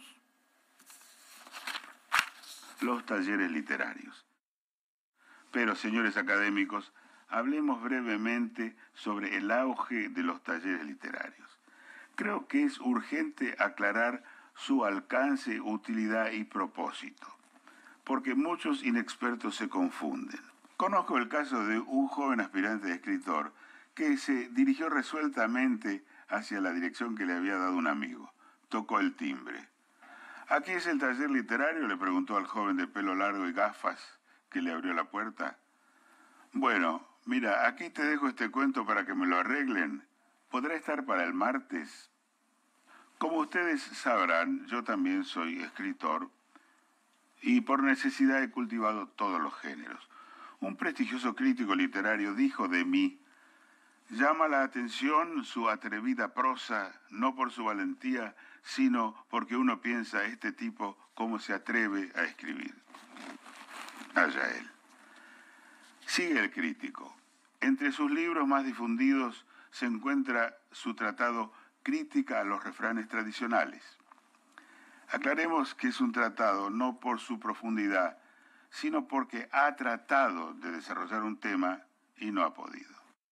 G: Los talleres literarios. Pero, señores académicos, hablemos brevemente sobre el auge de los talleres literarios. Creo que es urgente aclarar su alcance, utilidad y propósito, porque muchos inexpertos se confunden. Conozco el caso de un joven aspirante de escritor que se dirigió resueltamente hacia la dirección que le había dado un amigo. Tocó el timbre. ¿Aquí es el taller literario?, le preguntó al joven de pelo largo y gafas que le abrió la puerta. Bueno, mira, aquí te dejo este cuento para que me lo arreglen. ¿Podrá estar para el martes? Como ustedes sabrán, yo también soy escritor y por necesidad he cultivado todos los géneros. Un prestigioso crítico literario dijo de mí: llama la atención su atrevida prosa, no por su valentía, sino porque uno piensa, este tipo, cómo se atreve a escribir. Allá él. Sigue el crítico. Entre sus libros más difundidos se encuentra su tratado Crítica a los refranes tradicionales. Aclaremos que es un tratado no por su profundidad, sino porque ha tratado de desarrollar un tema y no ha podido.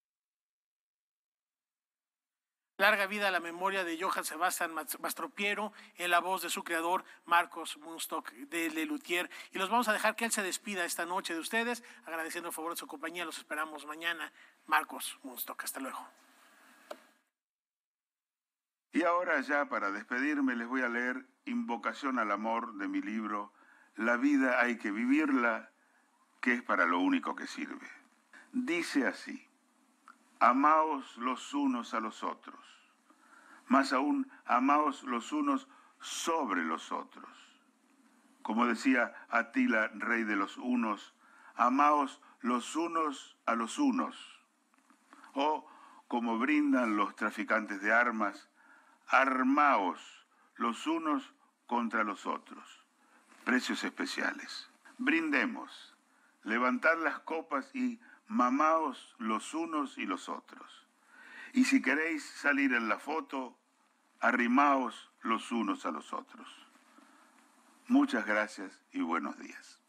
A: Larga vida a la memoria de Johann Sebastian Mastropiero, en la voz de su creador, Marcos Munstock de Lelutier. Y los vamos a dejar que él se despida esta noche de ustedes, agradeciendo el favor de su compañía. Los esperamos mañana. Marcos Munstock, hasta luego.
G: Y ahora ya para despedirme les voy a leer Invocación al Amor de mi libro La vida hay que vivirla, que es para lo único que sirve. Dice así: amaos los unos a los otros, más aún amaos los unos sobre los otros. Como decía Atila, rey de los hunos, amaos los unos a los unos. O como brindan los traficantes de armas, armaos los unos contra los otros. Precios especiales. Brindemos, levantad las copas y mamaos los unos y los otros. Y si queréis salir en la foto, arrimaos los unos a los otros. Muchas gracias y buenos días.